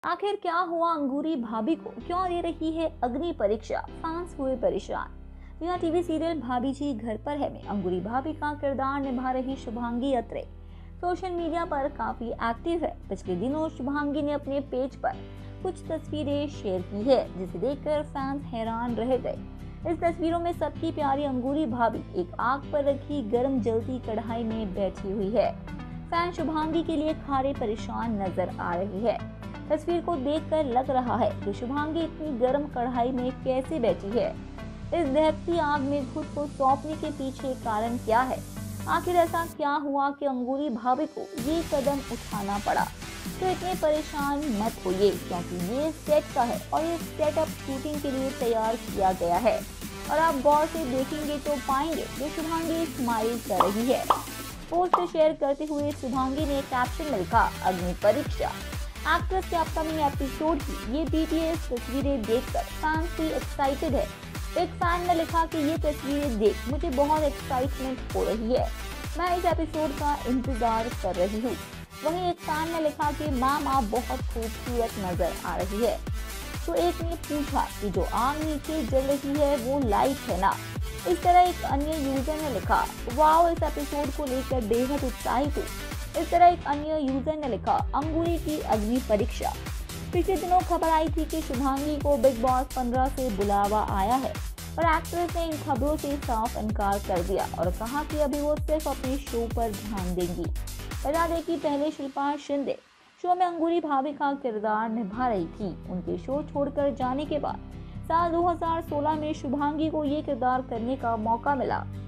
आखिर क्या हुआ अंगूरी भाभी को, क्यों दे रही है अग्नि परीक्षा, फैंस हुए परेशान। यह टीवी सीरियल भाभी जी घर पर है में अंगूरी भाभी का किरदार निभा रही शुभांगी अत्रे सोशल मीडिया पर काफी एक्टिव है। पिछले दिनों शुभांगी ने अपने पेज पर कुछ तस्वीरें शेयर की है, जिसे देखकर फैंस हैरान रह गए। इस तस्वीरों में सबकी प्यारी अंगूरी भाभी एक आग पर रखी गर्म जलती कढ़ाई में बैठी हुई है। फैन शुभांगी के लिए खारे परेशान नजर आ रही है। तस्वीर को देखकर लग रहा है कि शुभांगी इतनी गर्म कढ़ाई में कैसे बैठी है। इस दहकती आग में खुद को सौंपने के पीछे कारण क्या है? आखिर ऐसा क्या हुआ कि अंगूरी भाभी को ये कदम उठाना पड़ा? तो इतने परेशान मत होइए, क्योंकि ये सेट का है और ये सेटअप शूटिंग के लिए तैयार किया गया है। और आप गौर से देखेंगे तो पाएंगे कि शुभांगी स्माइल कर रही है। पोस्ट शेयर करते हुए शुभांगी ने कैप्शन में लिखा, अग्नि परीक्षा। एक्ट्रेस के अपकमिंग एपिसोड की ये बीटीएस तस्वीरें देखकर फैंस भी एक्साइटेड है। एक फैन ने लिखा कि ये तस्वीरें देख मुझे बहुत एक्साइटमेंट हो रही है, मैं इस एपिसोड का इंतजार कर रही हूँ। वहीं एक फैन ने लिखा कि मैम आप बहुत खूबसूरत नजर आ रही है। तो एक ने पूछा कि जो आग नीचे जल रही है वो लाइट है ना। इस तरह एक अन्य यूजर ने लिखा, वाओ इस एपिसोड को लेकर बेहद उत्साहित हूँ। इस तरह एक अन्य यूजर ने लिखा, अंगूरी की अग्नि परीक्षा। पिछले दिनों खबर आई थी कि शुभांगी को बिग बॉस 15 से बुलावा आया है, पर एक्ट्रेस ने इन खबरों से साफ इनकार कर दिया और कहा कि अभी वो सिर्फ अपने शो पर ध्यान देंगी। बता दें कि पहले शिल्पा शिंदे शो में अंगूरी भाभी का किरदार निभा रही थी। उनके शो छोड़कर जाने के बाद साल 2016 में शुभांगी को ये किरदार करने का मौका मिला।